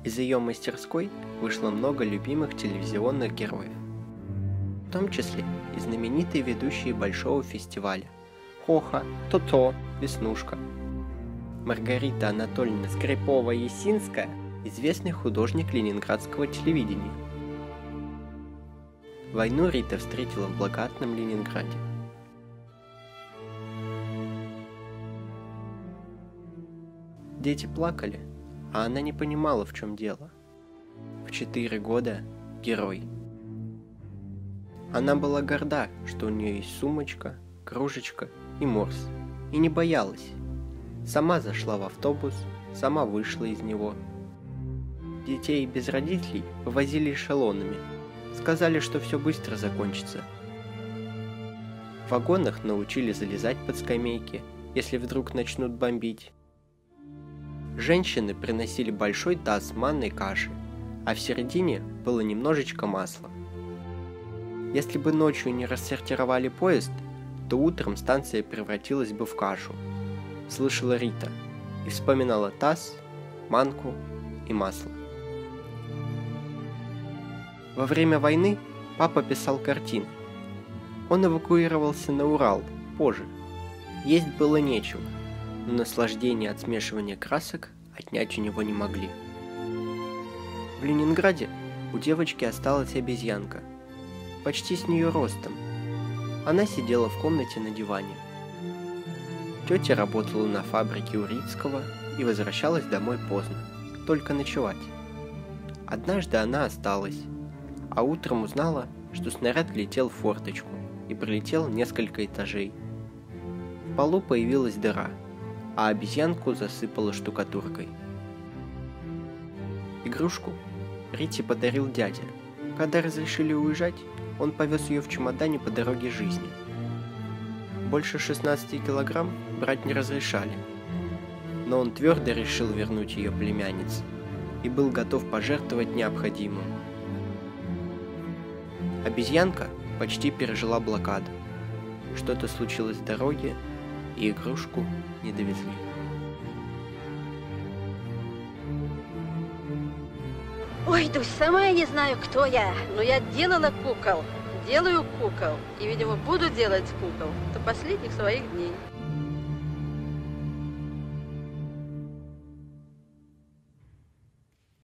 Из ее мастерской вышло много любимых телевизионных героев, в том числе и знаменитые ведущие большого фестиваля Хоха, То-То, Веснушка. Маргарита Анатольевна Скрипова-Ясинская – известный художник ленинградского телевидения. Войну Рита встретила в благодатном Ленинграде. Дети плакали, а она не понимала, в чем дело. В 4 года – герой. Она была горда, что у нее есть сумочка, кружечка и морс, и не боялась. Сама зашла в автобус, сама вышла из него. Детей без родителей повозили эшелонами, сказали, что все быстро закончится. В вагонах научили залезать под скамейки, если вдруг начнут бомбить. Женщины приносили большой таз с манной каши, а в середине было немножечко масла. Если бы ночью не рассортировали поезд, то утром станция превратилась бы в кашу, слышала Рита и вспоминала таз, манку и масло. Во время войны папа писал картины. Он эвакуировался на Урал позже. Есть было нечего, но наслаждение от смешивания красок отнять у него не могли. В Ленинграде у девочки осталась обезьянка, почти с нее ростом. Она сидела в комнате на диване. Тетя работала на фабрике у Рицкого и возвращалась домой поздно, только ночевать. Однажды она осталась, а утром узнала, что снаряд влетел в форточку и пролетел несколько этажей. В полу появилась дыра, а обезьянку засыпало штукатуркой. Игрушку Рите подарил дядя. Когда разрешили уезжать, он повез ее в чемодане по дороге жизни. Больше 16 килограмм брать не разрешали, но он твердо решил вернуть ее племяннице и был готов пожертвовать необходимым. Обезьянка почти пережила блокаду. Что-то случилось в дороге, и игрушку не довезли. Ой, Дусь, сама я не знаю, кто я, но я делала кукол, делаю кукол, и, видимо, буду делать кукол до последних своих дней.